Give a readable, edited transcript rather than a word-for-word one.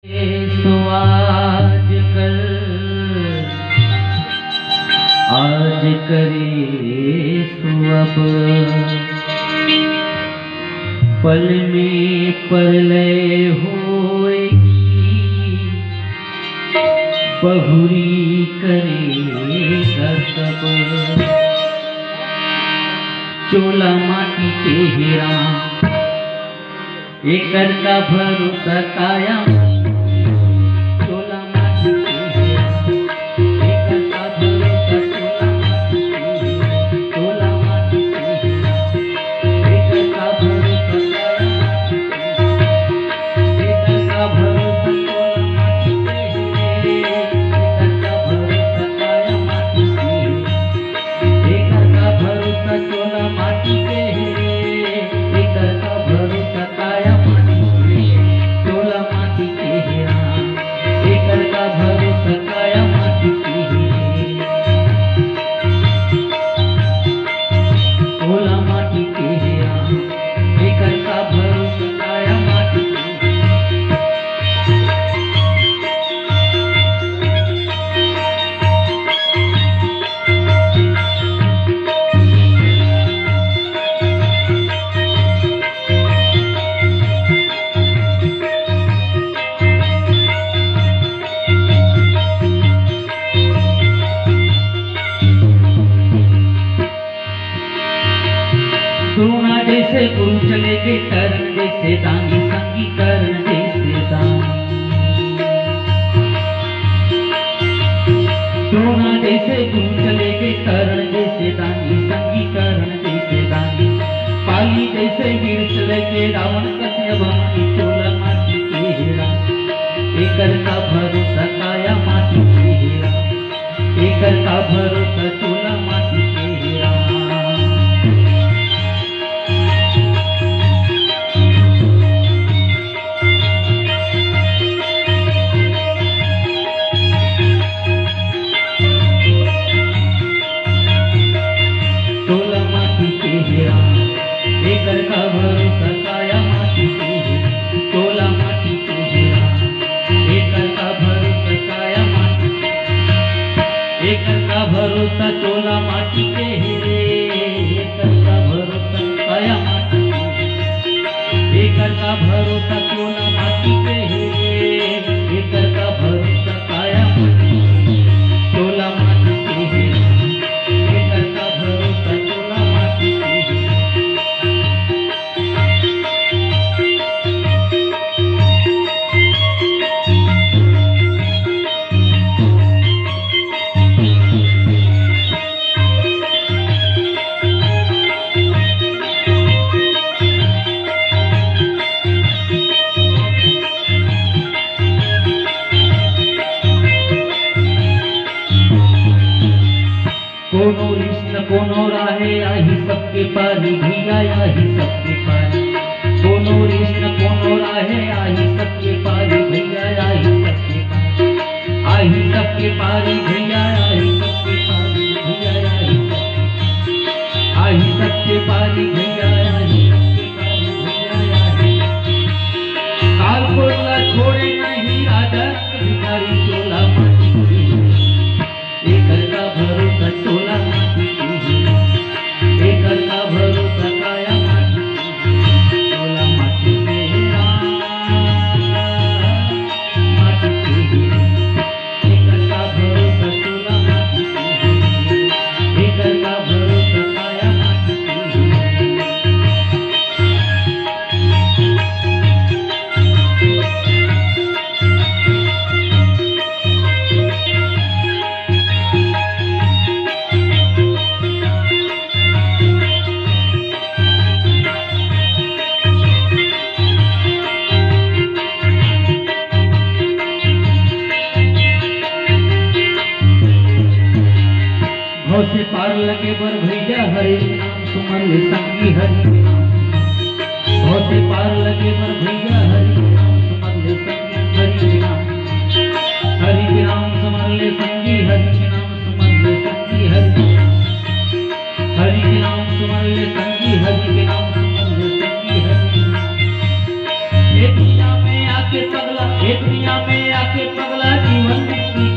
सो आज करे सो अब पल में परलय होएगी, बहुरी करेगा सब। चोला माटी के हीरा एकर का भरोसा काया। द्रोणा जैसे गुरु चले गए कर्ण जैसे दानी, संगी कर्ण जैसे दानी। द्रोणा जैसे गुरु चले गए कर्ण जैसे दानी, संगी कर्ण जैसे दानी। पाली जैसे वीर चले गए रावण कश्यप भवानी, चोला माटी के हीरा एकर का भरोसा काया माटी के हीरा, एकर का भरोसा चोला माटी के हीरा। एकर का भरोसा काया माटी के हीरा, चोला माटी के हीरा एकर का भरोसा काया माटी, एकर का भरोसा चोला माटी के हीरे, एकर का भरोसा काया माटी के, एकर का भरोसा चोला माटी के हीरे, एकर का भरोसा काया माटी चोला माटी के हीरा, एकर का भरोसा चोला माटी के हीरा। कोनो कृष्ण कोनो राहे आही सबके पारी, भैया आही सबके पारी। कोनो कृष्ण कोनो राहे आही सबके पारी, भैया आही सबके पारी, आही सबके पारी भैया आही सबके पारी, भैया आही सबके, आही सबके पारी भैया आही सबके पारी, भैया आही। काल कोला छोड़े नहीं राजा भिखारी, चोला माटी के एकर का भरोसा चोला माटी के हीरा, एकर का भरोसा काया माटी के चोला माटी के हीरा, माटी के हीरा एकर का भरोसा चोला माटी के हीरा, एकर का भरोसा काया माटी के हीरा। से पार लगे बर भैया हरे नाम सुमर ले संगी हरि के नाम, बहुत से पार लगे बर भैया हरि के नाम सुमर ले संगी हरि के नाम, हरि के नाम सुमर ले संगी हरि के नाम सुमर ले संगी हरि, हरि के नाम सुमर ले संगी हरि के नाम सुमर ले संगी हरि। ये दुनिया में आके पगला, ये दुनिया दुनिया में आके पगला जीवन मिट्टी